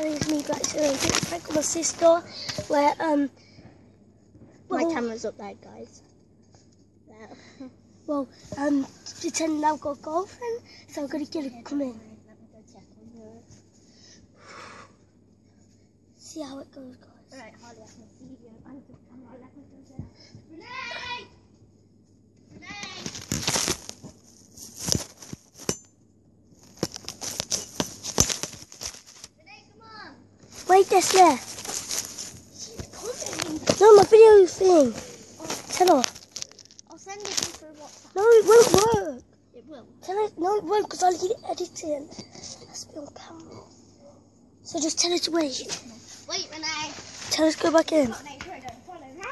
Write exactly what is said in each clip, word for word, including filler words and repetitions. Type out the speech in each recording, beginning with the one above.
telling me back to a prank on my sister where um my well, camera's up there, guys. There. Well, um pretend I've got a girlfriend, so I'm gonna get it come in. Let me go check on her. See how it goes, guys. Right, Harley, I can see you. I'm just camera. Let me go check. Renee! Renee! Renee, come on! Wait, that's there. No, my video thing. Oh. Tell her. I'll send it to you through WhatsApp. No, it won't work. It will. Tell her. No, it won't, because I'll need it editing. It has to be on camera. So just tell her to wait. Wait, Renee. Tell her to go back in. Follow her.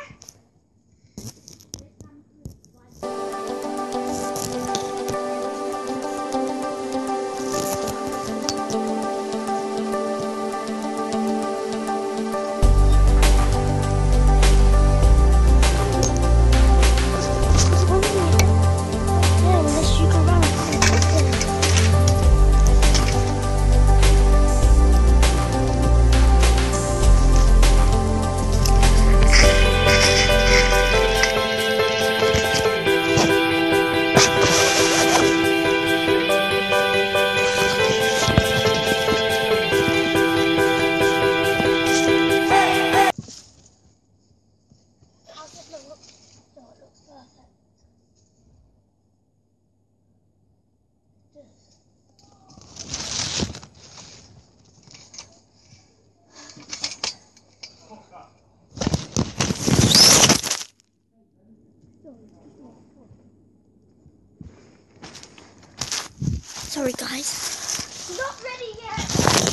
Sorry, guys. Not ready yet.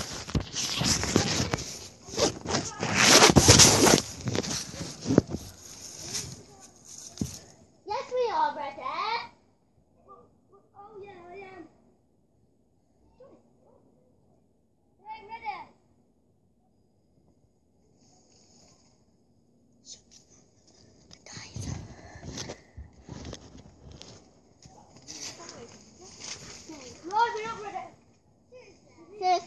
Yes, we are ready. Oh yeah, I am. Right, ready. Guys. No, we're not ready. Sis.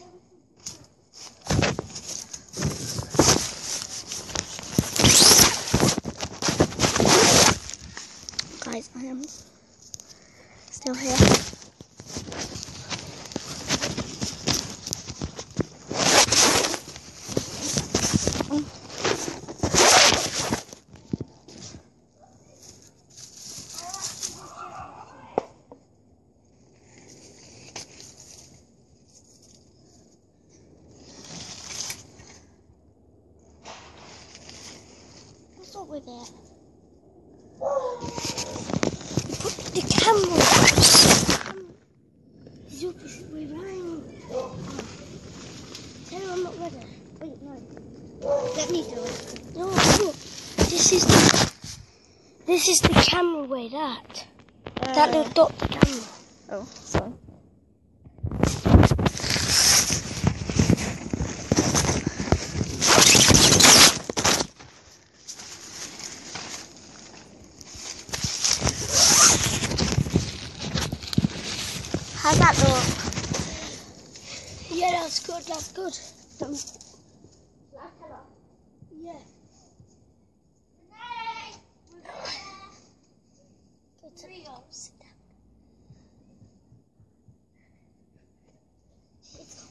Guys, I am still here. What's up with it? The camera. You're we're running. Tell her I'm not ready. Wait, no. Let me do it. No, look. This is the this is the camera way. That Uh, that little dot the camera. Oh, sorry. How's that look? Yeah, that's good. That's good. Um, yeah. Good to be on. Sit down. It's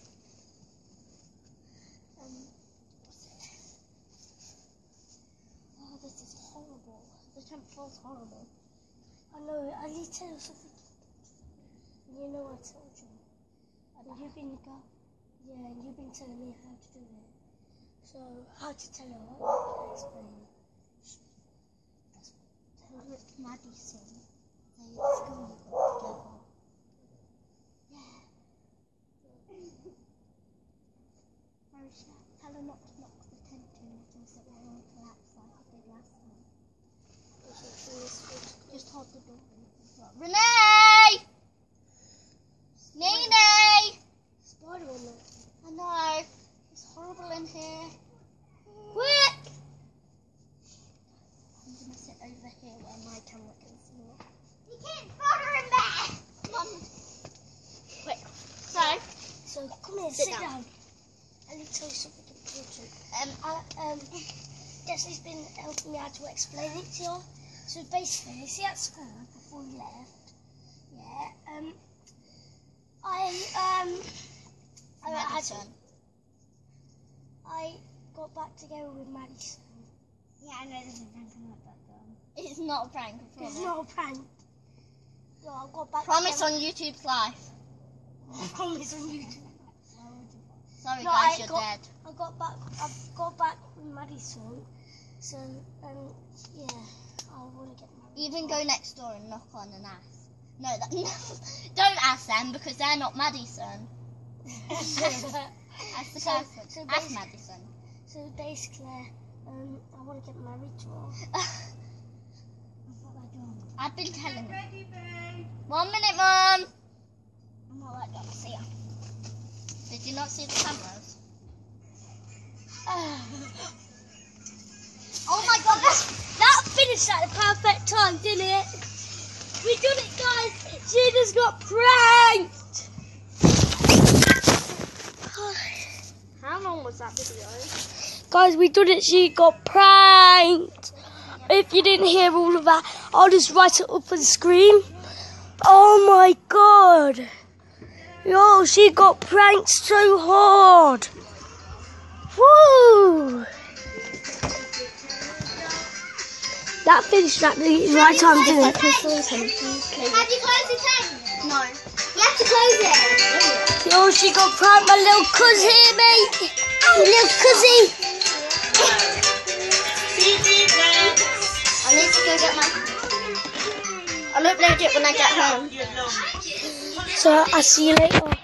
um, what's it? Oh, this is horrible. The temp feels horrible. I know. I need to tell you something. You know I told you. And you've been go. Yeah, and you've been telling me how to do it. So how to tell her? I'll explain. Tell her it's Madison. Say it's school you got together. Yeah. Marisha, tell her not to knock the tent too much and sit there and collapse like I did last time. Just hold the door. Renee! Nene! Spider on there. I know. It's horrible in here. Quick! I'm going to sit over here where my camera can see it. You can't spider in there! Come on. Quick. So, So come here, Sit sit, down. down. I need to tell you something important. Um, I, um, Desi's been helping me out to explain it to you. So basically, see at school before we left, yeah, um, I, um, I, I had to, I got back together with Madison. Yeah, I know this is a prank. I'm not that dumb. It's not a prank, I promise. It's not a prank. No, I got back Promise together. on YouTube's life. Promise on YouTube. Sorry No, guys, I you're got, dead. I got back. I got back with Madison. So, um, yeah, I want to get married. Even go next door and knock on and ask. No, that, don't ask them because they're not Madison. Ask the So- person. so ask basi- Madison. So basically, um, I want to get married to her. I've been telling them. One minute, Mum. I'm not like that. See ya. Did you not see the cameras? Oh my God, that, that finished at the perfect time, didn't it? We did it, guys. She just got pranked. How long was that video? Guys, we did it. She got pranked. If you didn't hear all of that, I'll just write it up on the screen. Oh my God. Yo, she got pranked so hard. Woo. That finished at the right time, didn't it? Have you closed the tent? No. You have to close it. Yo, she got pranked, my little cousin, mate. My little cousin. I need to go get my... I'll upload it when I get home. So, I'll see you later.